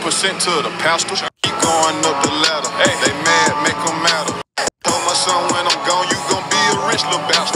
sent to the pastor. Keep going up the ladder. Hey. They mad, make them matter. Told my son when I'm gone, you gon' be a rich little bastard.